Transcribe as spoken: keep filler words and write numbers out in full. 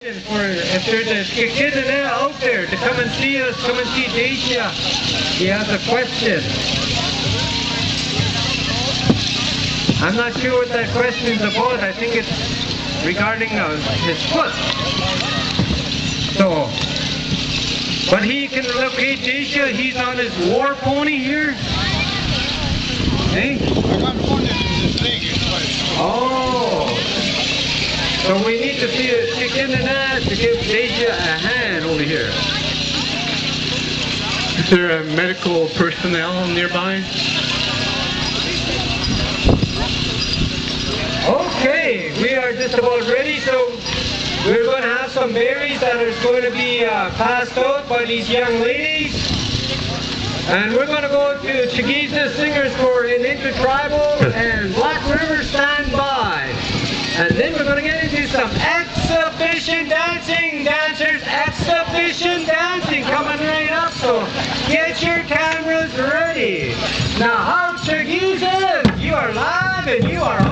For if there's a kid out there to come and see us, come and see Dacia. He has a question. I'm not sure what that question's about. I think it's regarding uh, his foot. So, but he can locate Dacia. He's on his war pony here. Hey? Oh. So we need to see a chicken and that to give Dacia a hand over here. Is there a medical personnel nearby? Okay, we are just about ready, so we're going to have some berries that are going to be uh, passed out by these young ladies. And we're going to go to Chi-Giizis singers for an intertribal and Black River stand by. And then we're going to get into some exhibition dancing, dancers, exhibition dancing coming right up, so get your cameras ready. Now, how Chi-Giizis, you are live and you are